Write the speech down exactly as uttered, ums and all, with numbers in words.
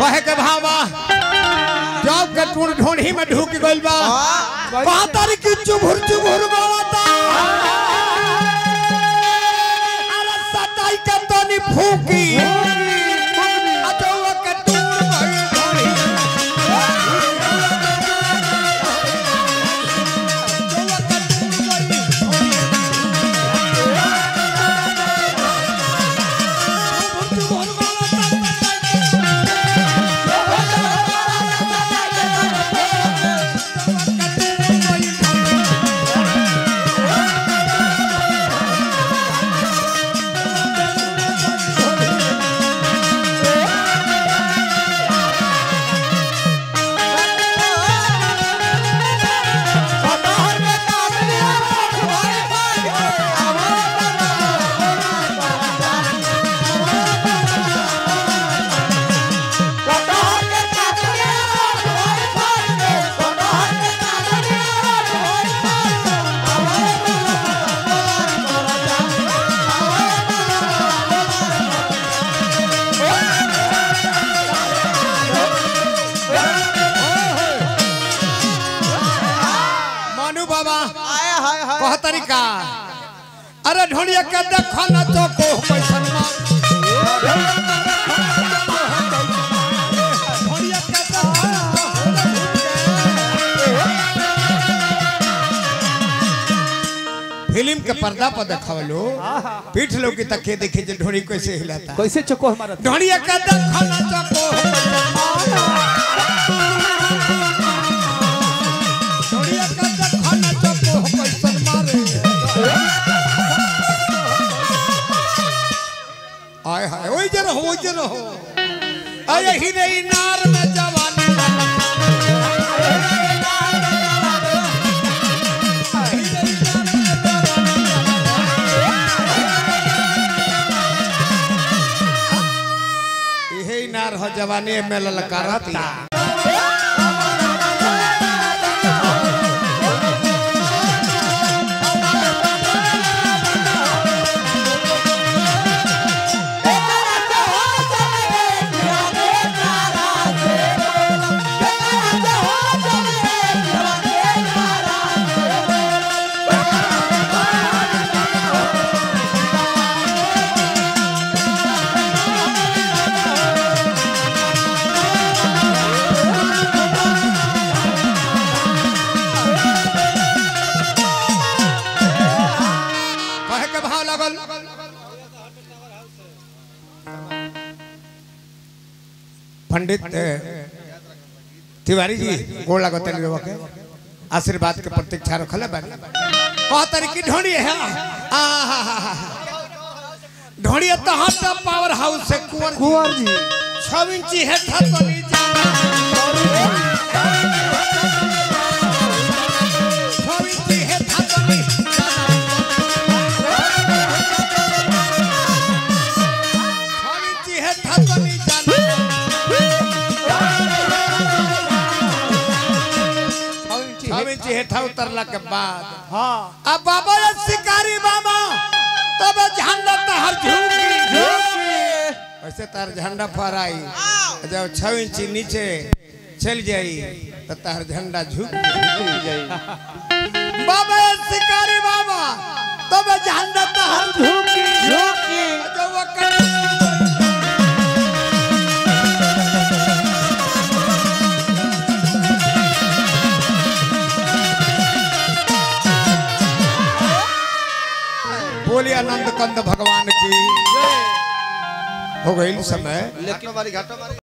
कहे के भावा जब के टूण ढोणी में ढुक गइल बा कहतर की चुभुर चुभुर बोलता अरे सटाई के तनी फूकी अजवा के टूण भइल ढोणी कह तरीका अरे ढोलिया के देखो न तो को कैसन मां ढोलिया के फिल्म के पर्दा पर देखावलो पीठ लोग की तके देखे जे ढोली कैसे हिलाता कैसे चको हमारा ढोलिया के देखो न तो को ढोलिया के देखो न तो को कैसन मारे आय हाय ओई जे रहो ओई जे रहो आय हीरे नार में जवानी यही नार हो जवानी में ललकारती पंडित तिवारी जी गोड़ लागत के आशीर्वाद के प्रतीक्षा रखले बानी कह तरीकी ढोणी है ढोणी तो हट पावर हाउस से कुंवर कुंवर जी छह इंची है था तो नहीं जाना छह इंची है था तो नहीं जाना छह इंची है था तो नहीं जाना हेठा उतरला के बाद हाँ अब बाबा शिकारी बाबा तब झंडा तहर झुकी वैसे तार झंडा फहराई जब छह इंची नीचे चल जाई तो तार झंडा झुक जाई बाबा शिकारी बाबा तब झंडा तहर झुकी झुकी बोलिए आनंद कंद भगवान की हो गई समय लेकिन हमारी घाटा